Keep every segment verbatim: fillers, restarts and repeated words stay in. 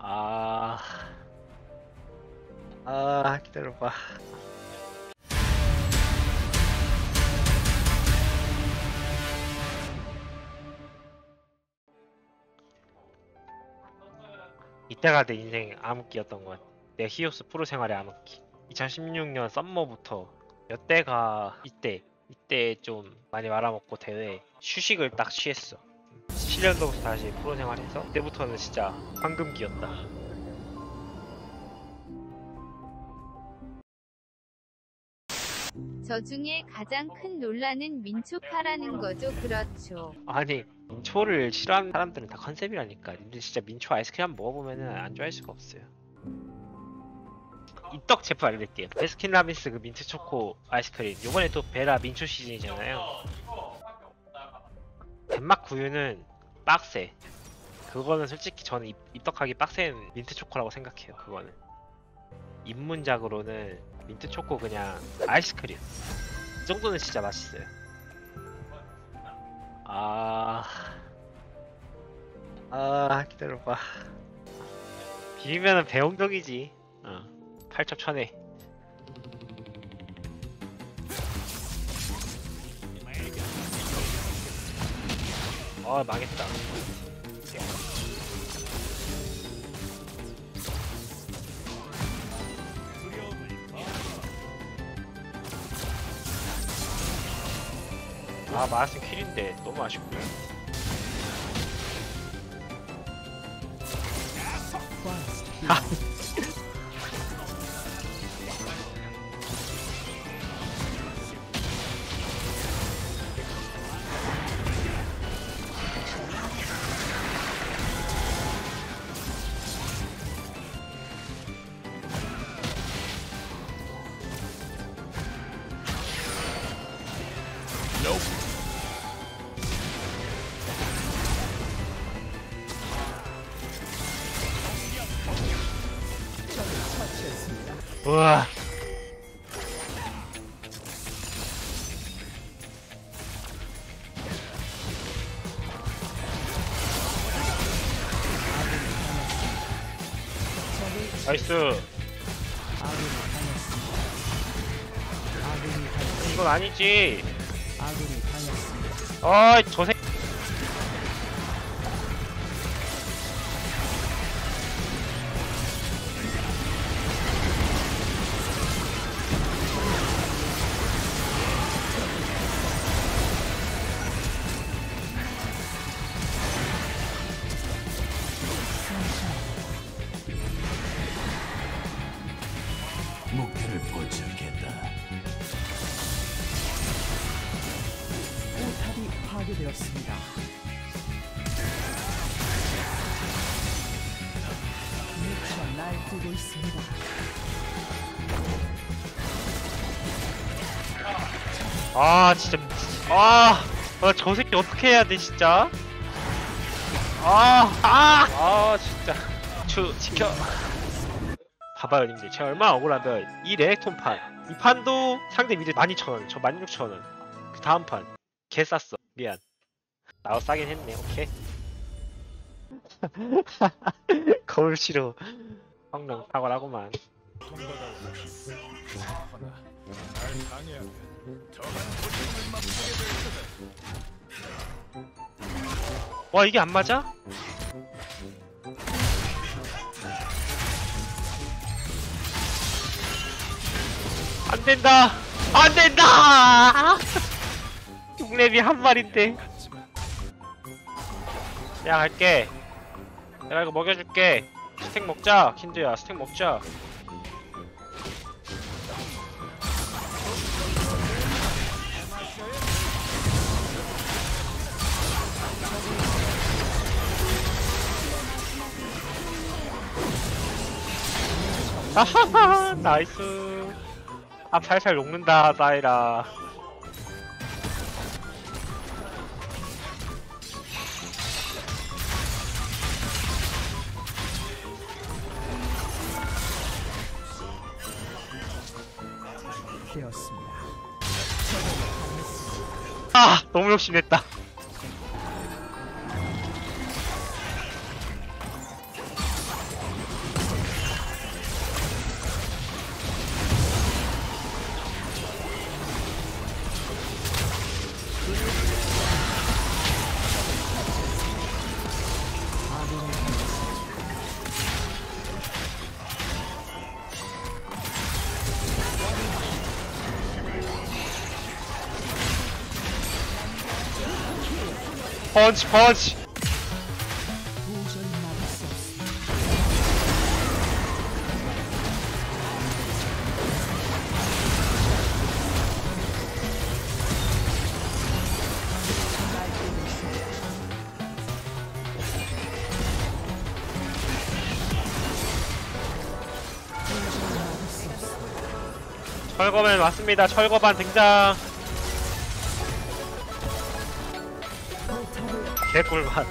아, 아, 기다려봐. 이때가 내 인생 암흑기였던 것 같아. 내 히오스 프로 생활의 암흑기. 이천십육 년 썸머부터 여태가 이때 이때 좀 많이 말아먹고 대회 휴식을 딱 취했어. 십칠 년도부터 다시 프로 생활해서 그때부터는 진짜 황금기였다. 저 중에 가장 큰 논란은 민초파라는 거죠. 그렇죠. 아니, 민초를 싫어하는 사람들은 다 컨셉이라니까. 님들 진짜 민초 아이스크림 한번 먹어보면은 안 좋아할 수가 없어요. 입덕 제품 알려드릴게요. 베스킨라빈스 그 민트 초코 아이스크림. 요번에 또 베라 민초 시즌이잖아요. 덴마크 구유는 빡세. 그거는 솔직히 저는 입, 입덕하기 빡센 민트 초코라고 생각해요. 그거는 입문작으로는 민트 초코 그냥 아이스크림 이 정도는 진짜 맛있어요. 아... 아... 기다려봐. 비비면은 배용덕이지. 어. 팔첩 천에. 아, 망했다. 아, 마라슨 킬인데 너무 아쉽고요. 우와. 나이스. 이건 아니지. 어이, 저 새. 목표를 포착했다. 포탑이 파괴되었습니다. 미쳐 날뛰고 있습니다. 아, 진짜. 아, 아, 저 새끼 어떻게 해야 돼, 진짜. 아, 아, 아, 진짜. 추, 지켜. 봐봐요, 님들. 제가 얼마나 억울하면 이 레넥톤 판, 이 판도 상대 미드 만 이천 원, 저 만 육천 원. 그 다음 판 개 쌌어. 미안. 나도 싸긴 했네. 오케이. 거울 싫어. 성능 탁월하구만. 와, 이게 안 맞아? 안 된다! 안 된다! 육 렙이 한 마리인데. 내가 갈게. 내가 이거 먹여줄게. 스택 먹자, 킨드야. 스택 먹자. 아하하, 나이스. 아, 살살 녹는다, 사이라. 되었습니다. 아, 너무 욕심냈다. 펀치 펀치. 도저히 막을 수 없습니다. 날뛰고 있습니다. 도저히 막을 수 없습니다. 철거맨 왔습니다. 철거반 등장. 포탑을 개꿀맛.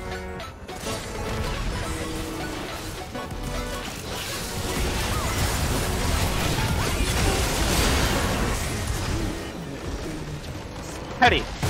해리